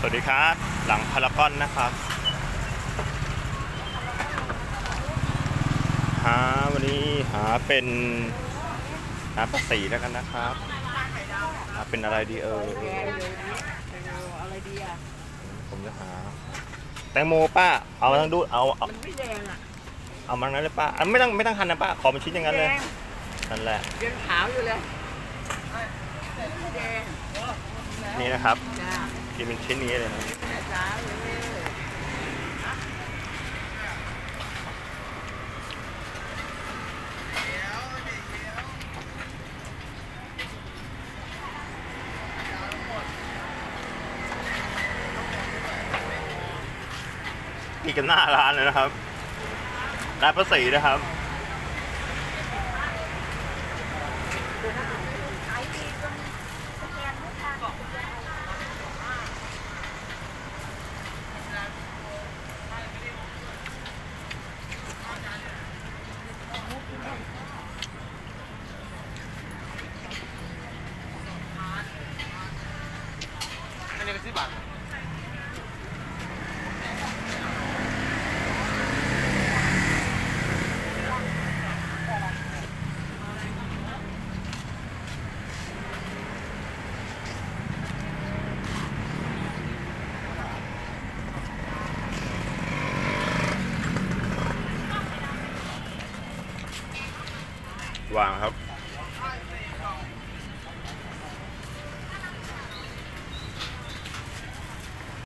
วัสดีครับหลังพารากอนนะครับวันนี้หาเป็นภาษีแล้วกันนะครับหาเป็นอะไรดีอะไรดีอ่ะผมจะหาแตงโมป้าเอามาทั้งดูเอามันไม่แดงอ่ะเอามาทั้งนั้นเลยป้าไม่ต้องหั่นนะป้าขอเป็นชิ้นอย่างนั้นเลยนั่นแหละยังขาวอยู่เลยแดงนี่นะครับกินเป็นชิ้นนี้เลยนะนี่กันหน้าร้านเลยนะครับร้านภาษีนะครับอันนี้เป็น10 บาทวางครับ